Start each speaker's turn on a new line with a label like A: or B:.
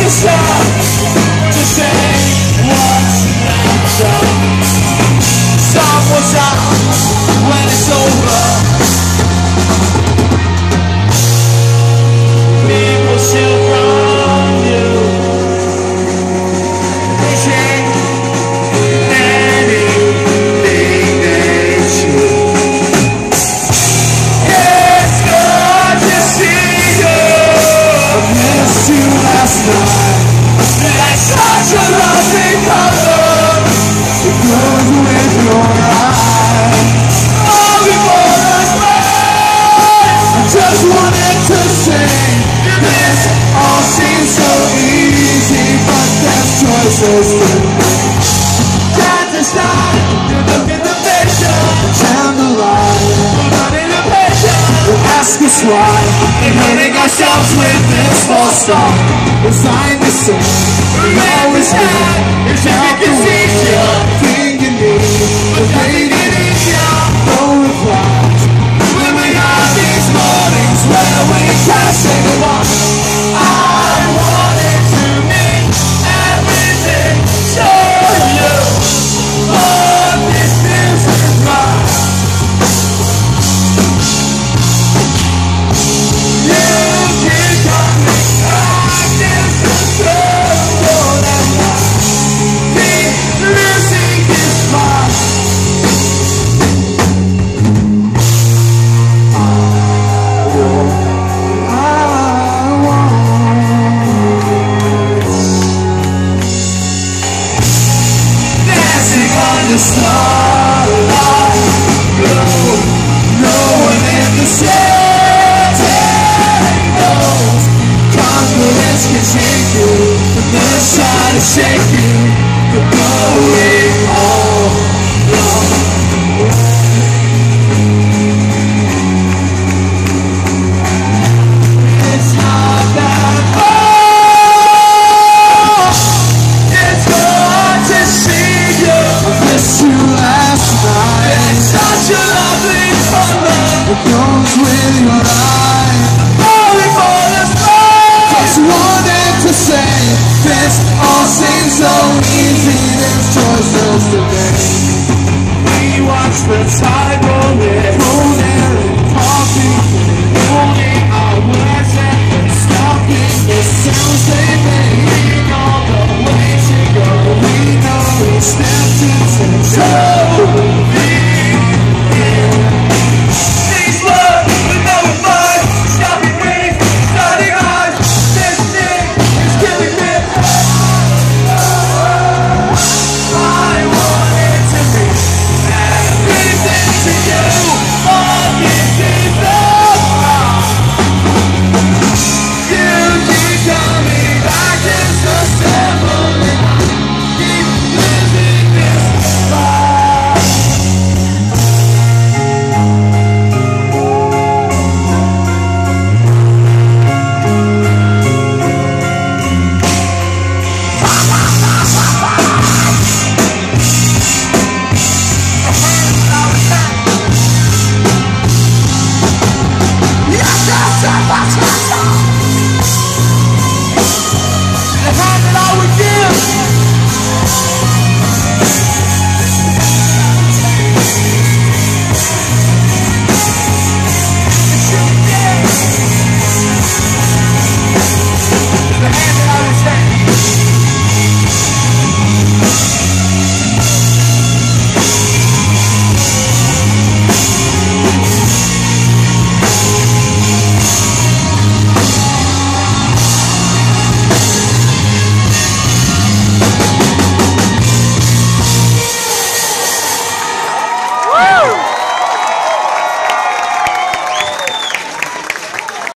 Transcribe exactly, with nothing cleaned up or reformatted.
A: stop to say what's left of. Stop what's up when it's over. People still from you. They say anything they choose. It's good to see you. I missed you last night. Like such a lovely color. It goes with your eyes. All before the night. I just wanted to say this all seems so easy, but there's choices to make. Can't decide. You look at the picture. Candlelight. We're running a picture. You ask us why. And hurting ourselves with this false start. Resigned to say we always had. It's everything easier. Thing you need. But nothing is easier. No replies. When we have these mornings where we can't say goodbye. I wanted to mean everything. Show you what this music is like. You keep coming back. This is more than life. The music is mine. The starlight, no, no one in the city knows. Confidence can shake you, but they're trying to shake you. You're going all wrong. It's not that far. It's hard to see you. Missed you last night. It's such a lovely color. It goes with your life. Falling for the spray. Just wanted to say this all seems so easy. There's choices to make. We watch the tide roll in. Roll in and talking. Holding our words and stopping the sounds they make. We know the way to go. We know it's steps into the these words with no mind. Stopping breathing, starting eyes. This thing is killing me. I wanted to be everything to you. All these people wrong. You keep coming back. It's the simple. Keep living this life. Yes, yes, yes, yes, yes.